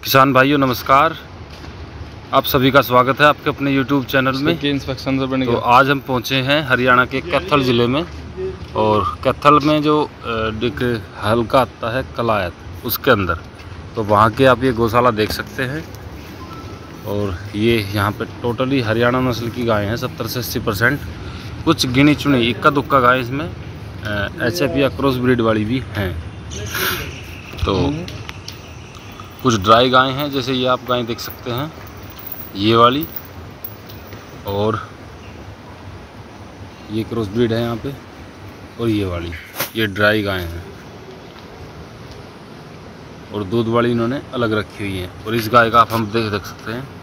किसान भाइयों नमस्कार। आप सभी का स्वागत है आपके अपने YouTube चैनल में। इंस्पेक्शन से बन तो आज हम पहुंचे हैं हरियाणा के कैथल ज़िले में, और कैथल में जो हल्का आता है कलायत उसके अंदर, तो वहाँ के आप ये गौशाला देख सकते हैं। और ये यहाँ पे टोटली हरियाणा नस्ल की गायें हैं, 70 से 80%। कुछ गिनी चुनी इक्का दुक्का गाय इसमें HF या क्रॉस ब्रीड वाली भी हैं। तो कुछ ड्राई गायें हैं, जैसे ये आप गायें देख सकते हैं, ये वाली, और ये क्रॉस ब्रीड है यहाँ पे, और ये वाली, ये ड्राई गायें हैं। और दूध वाली इन्होंने अलग रखी हुई है। और इस गाय का आप हम देख सकते हैं,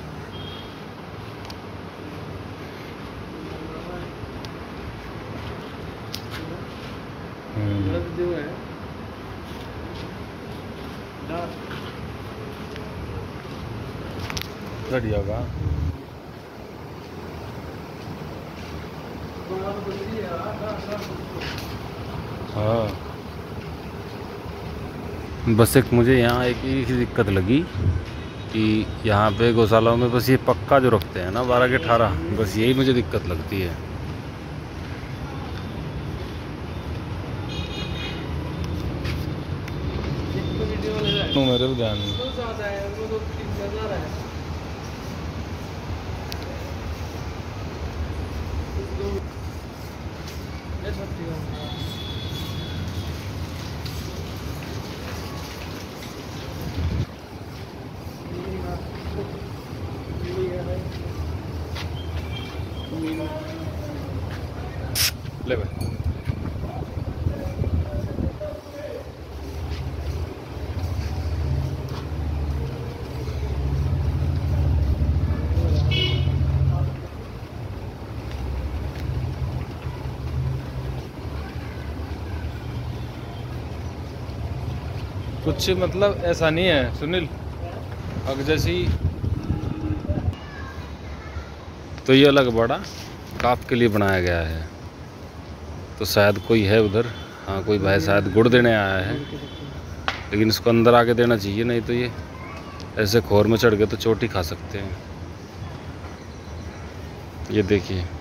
बढ़िया होगा। हाँ, बस एक मुझे यहाँ एक ही दिक्कत लगी कि यहाँ पे गौशालाओं में बस ये पक्का जो रखते हैं ना 12 के 18, बस यही मुझे दिक्कत लगती है। मेरे भी ध्यान में ले भाई। कुछ मतलब ऐसा नहीं है सुनील, अब जैसी तो ये अलग बड़ा काफ के लिए बनाया गया है। तो शायद कोई है उधर, हाँ कोई भाई शायद गुड़ देने आया है, लेकिन इसको अंदर आके देना चाहिए, नहीं तो ये ऐसे खोर में चढ़ गए तो चोट ही खा सकते हैं। ये देखिए।